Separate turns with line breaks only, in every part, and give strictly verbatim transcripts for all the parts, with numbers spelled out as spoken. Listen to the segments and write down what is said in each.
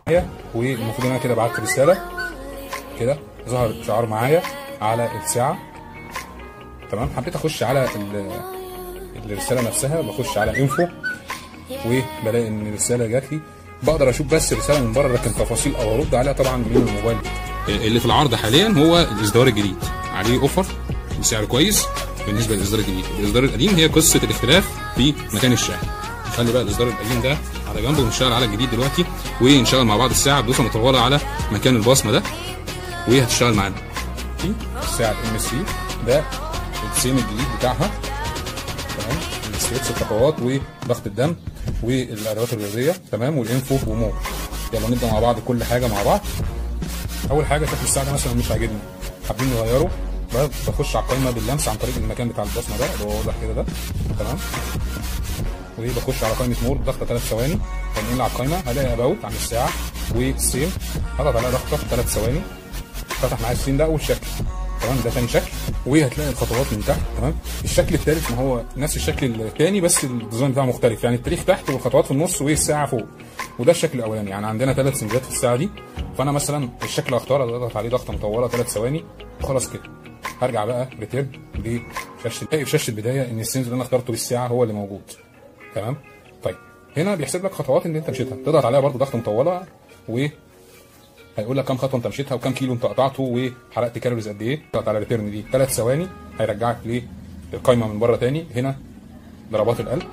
والمفروض ان انا كده بعت رساله كده، ظهر شعار معايا على الساعه. تمام. حبيت اخش على الرساله نفسها، بخش على انفو وبلاقي ان الرساله جات لي. بقدر اشوف بس الرساله من بره، لكن تفاصيل او ارد عليها طبعا من الموبايل. اللي في العرض حاليا هو الاصدار الجديد، عليه اوفر بسعر كويس بالنسبه للاصدار الجديد. الاصدار القديم هي قصه الاختلاف في مكان الشاحن. نخلي بقى الاصدار القديم ده على جنبه ونشتغل على الجديد دلوقتي، ونشتغل مع بعض الساعه بدوسه مطوله على مكان البصمه ده، وهتشتغل معانا. في الساعه الام اس ثلاثة ده السيم الجديد بتاعها. تمام. الستريتش، الخطوات وضغط الدم والادوات الرياضيه. تمام. والانفو ومور. يلا نبدا مع بعض كل حاجه مع بعض. اول حاجه شكل الساعه ده مثلا مش عاجبني، حابين نغيره، بخش على القائمه باللمس عن طريق المكان بتاع البصمه ده اللي هو واضح كده ده. تمام. وبخش على قائمه مور، ضغطه ثلاث ثواني، تنقل على القائمه هلاقي اباوت عن الساعه والسيم، هضغط عليها ضغطه ثلاث ثواني، فتح معايا السين ده اول شكل. تمام. ده ثاني شكل، وهتلاقي الخطوات من تحت. تمام. الشكل الثالث ما هو نفس الشكل الثاني بس الديزاين بتاعه مختلف، يعني التاريخ تحت والخطوات في النص والساعه فوق. وده الشكل الاولاني. يعني عندنا ثلاث سنجات في الساعه دي، فانا مثلا الشكل اللي هختاره اضغط عليه ضغطه مطوله ثلاث ثواني وخلاص كده. هرجع بقى ريتيرن لشاشه في شاشه البدايه ان السنج اللي انا اخترته للساعه هو اللي موجود. تمام. طيب هنا بيحسب لك خطوات اللي انت مشيتها، تضغط عليها برده ضغطه مطوله، و هيقول لك كام خطوه انت مشيتها وكام كيلو انت قطعته وحرقت كالوريز قد ايه. تضغط على ريتيرن دي ثلاث ثواني، هيرجعك للقائمه من بره تاني. هنا ضربات القلب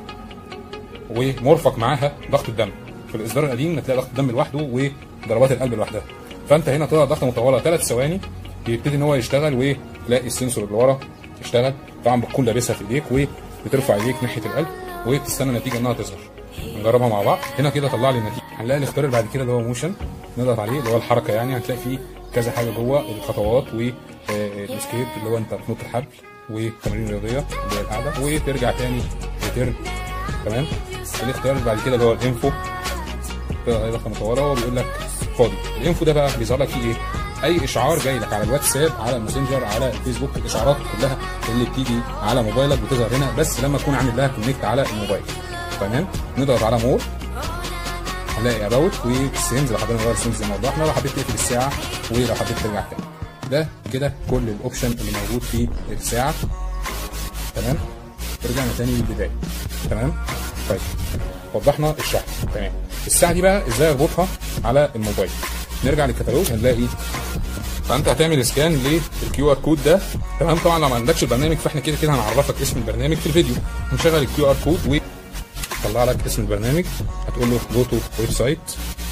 ومرفق معاها ضغط الدم. في الاصدار القديم هتلاقي ضغط الدم لوحده وضربات القلب لوحدها، فانت هنا تضغط ضغطه مطوله ثلاث ثواني يبتدي ان هو يشتغل، وتلاقي السنسور اللي ورا يشتغل. طبعا بتكون لابسها في ايديك وبترفع ايديك ناحيه القلب وبتستنى النتيجه انها تظهر. نجربها مع بعض. هنا كده طلع لي النتيجه. هنلاقي الاختيار اللي بعد كده اللي هو موشن، نضغط عليه اللي هو الحركه. يعني هتلاقي فيه كذا حاجه جوه، الخطوات والسكيب اللي هو انت بتنط الحبل، والتمارين الرياضيه اللي هي القاعده، وترجع تاني ريتيرن. تمام. الاختيار اللي بعد كده اللي هو الانفو، تضغط عليه ضغطه مطوله وهو بيقول لك فاضي. الانفو ده بقى بيظهر لك فيه ايه؟ اي اشعار جاي لك على الواتساب، على الماسنجر، على الفيسبوك، الاشعارات كلها اللي بتيجي على موبايلك بتظهر هنا، بس لما تكون عامل لها كونكت على الموبايل. تمام. نضغط على مور، هنلاقي اباوت والسيمز لو حبينا نغير السيمز زي ما وضحنا، لو حبيت تقفل الساعه ولو حبيت ترجع تاني. ده كده كل الاوبشن اللي موجود في الساعه. تمام. رجعنا تاني للبدايه. تمام. طيب وضحنا الشحن. تمام. الساعه دي بقى ازاي اربطها على الموبايل؟ نرجع للكتالوج هنلاقي، فانت هتعمل سكان للكيو ار كود ده. تمام. طبعا لو ما عندكش البرنامج فاحنا كده كده هنعرفك اسم البرنامج في الفيديو. هنشغل الكيو ار كود ويطلع لك اسم البرنامج، هتقول له جو تو ويب سايت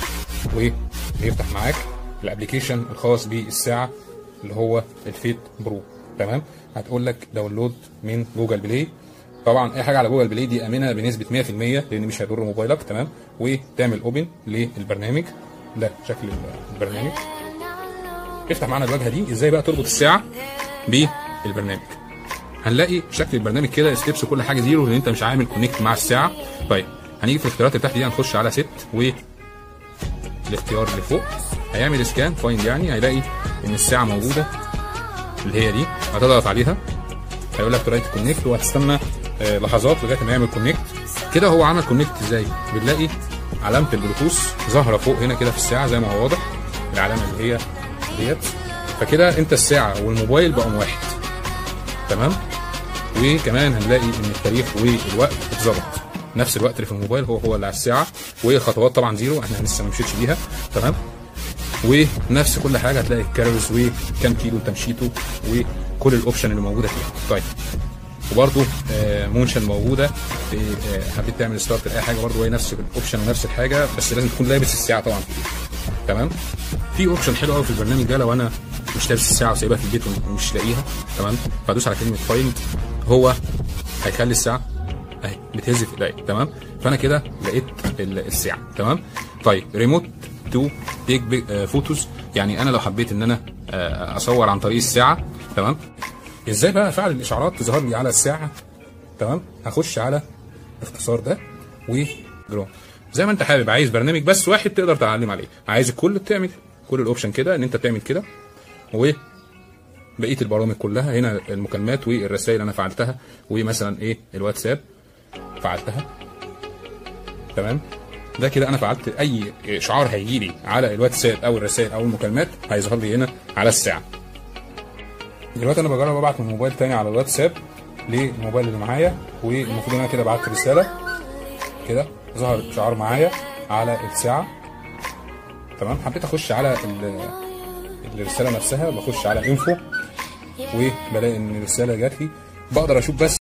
ويفتح معاك الابلكيشن الخاص بالساعه اللي هو الفيت برو. تمام. هتقول لك داونلود من جوجل بلاي. طبعا اي حاجه على جوجل بلاي دي امنه بنسبه مية في المية لان مش هيضر موبايلك. تمام. وتعمل اوبن للبرنامج ده، شكل البرنامج. افتح معانا الواجهه دي. ازاي بقى تربط الساعه بالبرنامج؟ هنلاقي شكل البرنامج كده، ستيبس وكل حاجه زيرو لان انت مش عامل كونكت مع الساعه. طيب هنيجي في الاختيارات اللي تحت دي، هنخش على ست والاختيار اللي فوق هيعمل سكان فايند، يعني هيلاقي ان الساعه موجوده اللي هي دي. هتضغط عليها هيقول لك تراي كونكت، وهتستنى آه لحظات لغايه ما يعمل كونكت. كده هو عمل كونكت. ازاي؟ بنلاقي علامه البلوتوث ظاهره فوق هنا كده في الساعه زي ما هو واضح، العلامه اللي هي ديت. فكده انت الساعه والموبايل بقوا واحد. تمام. وكمان هنلاقي ان التاريخ والوقت اتظبط، نفس الوقت اللي في الموبايل هو هو اللي على الساعه، والخطوات طبعا زيرو احنا لسه ما مشيتش بيها. تمام. ونفس كل حاجه هتلاقي الكالوريز وكام كيلو انت مشيته وكل الاوبشن اللي موجوده فيها. طيب وبرده آه مونشن موجوده. آه حبيت تعمل ستارت لاي حاجه برده هي نفس الاوبشن ونفس الحاجه، بس لازم تكون لابس الساعه طبعا في ايدك. تمام. في اوبشن حلو قوي في البرنامج ده، لو انا مش لابس الساعه وسايبها في البيت ومش لاقيها. تمام. فادوس على كلمه فايند، هو هيخلي الساعه اهي بتهز في ايديا. تمام. فانا كده لقيت الساعه. تمام. طيب ريموت تو تيك فوتوز، يعني انا لو حبيت ان انا اصور عن طريق الساعه. تمام. ازاي بقى افعل الاشعارات تظهر لي على الساعه؟ تمام. هخش على الاختصار ده وجرو زي ما انت حابب. عايز برنامج بس واحد تقدر تعلم عليه، عايز الكل بتعمل كل الاوبشن كده ان انت بتعمل كده، وبقيه البرامج كلها هنا المكالمات والرسائل انا فعلتها، ومثلا ايه الواتساب فعلتها. تمام. ده كده انا فعلت اي اشعار هيجي لي على الواتساب او الرسائل او المكالمات هيظهر لي هنا على الساعه. دلوقتي انا بجرب ابعت من موبايل تاني على الواتساب للموبايل اللي معايا، والمفروض ان انا كده بعت رساله كده ظهر اشعار معايا على الساعه. تمام، حبيت اخش على الرساله نفسها، بخش على انفو وبلاقي ان الرساله جات لي، بقدر اشوف بس